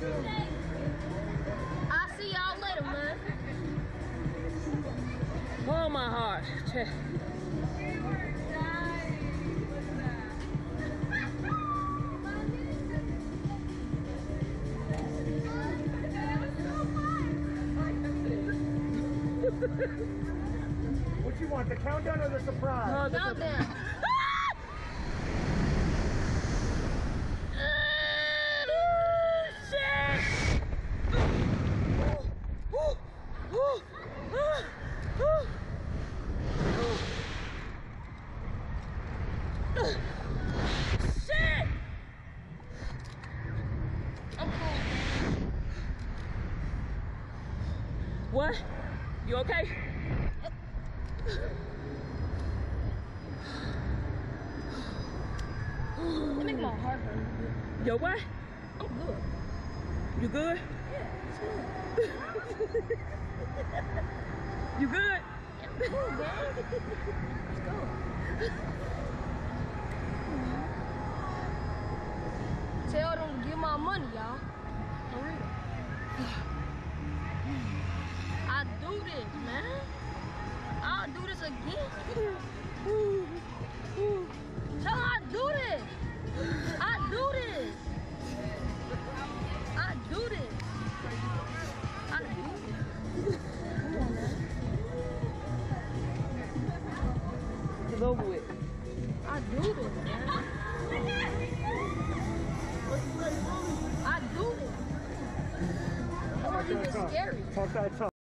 I'll see y'all later, man. Oh my heart. What you want, the countdown or the surprise? No, Countdown. Shit! I'm cool. What? You okay? It make my heart hurt. Yo, what? I'm good. You good? Yeah, it's good. You good? I'm cool, man. Let's go. Tell them to give my money, y'all. For real. I do this, man. I'll do this again. Tell them I do this. I do this. I do this. I do this. Come on, man. It's over with. I do this, man. I do this. It's not even scary. Talk that talk.